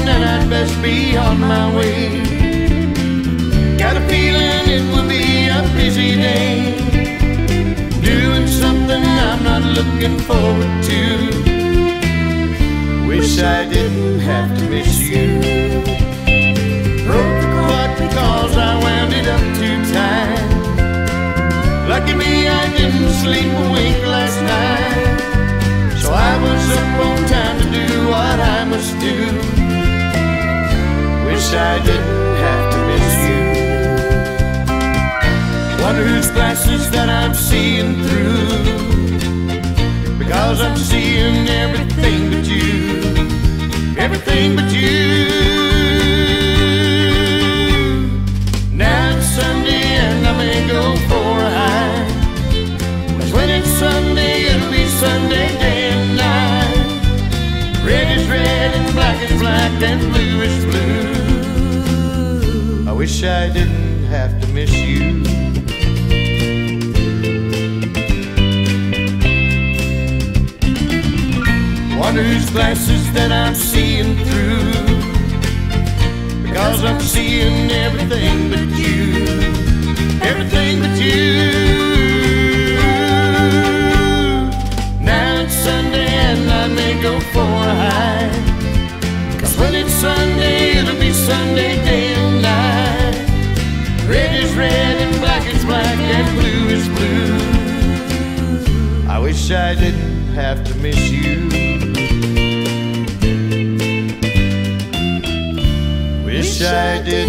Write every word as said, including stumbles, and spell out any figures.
and I'd best be on my way. Got a feeling it will be a busy day, doing something I'm not looking forward to. Wish I didn't have to miss you. Broke the clock because I wound it up too tight. Lucky me, I didn't sleep a wink last night, so I was up on time to do what I must do. Wish I didn't have to miss you. Wonder whose glasses that I'm seeing through, because I'm seeing everything but you, everything but you. Now it's Sunday and I may go for a hike, 'cause when it's Sunday it'll be Sunday day and night. Red is red and black is black and blue is blue. I wish I didn't have to miss you. Wonder whose glasses that I'm seeing through, because I'm seeing everything but you, everything but you. Now it's Sunday and I may go for a hike, 'cause when it's Sunday it'll be Sunday day and night. Red is red and black is black and blue is blue. I wish I didn't have to miss you. Wish I did